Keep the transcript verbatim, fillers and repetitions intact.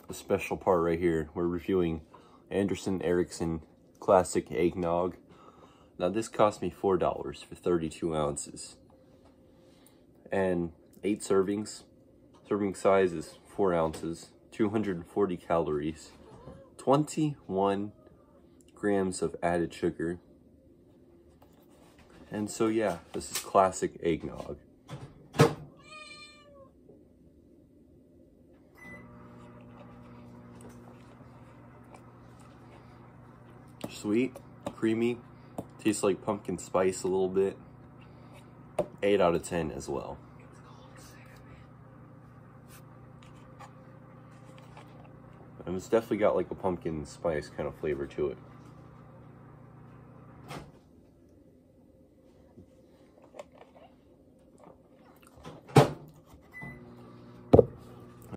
a special part right here. We're reviewing Anderson Erickson Classic Eggnog. Now this cost me four dollars for thirty-two ounces. And eight servings. Serving size is four ounces, two hundred forty calories, twenty-one grams of added sugar. And so yeah, this is classic eggnog. Sweet, creamy, tastes like pumpkin spice a little bit. eight out of ten as well. And it's definitely got like a pumpkin spice kind of flavor to it.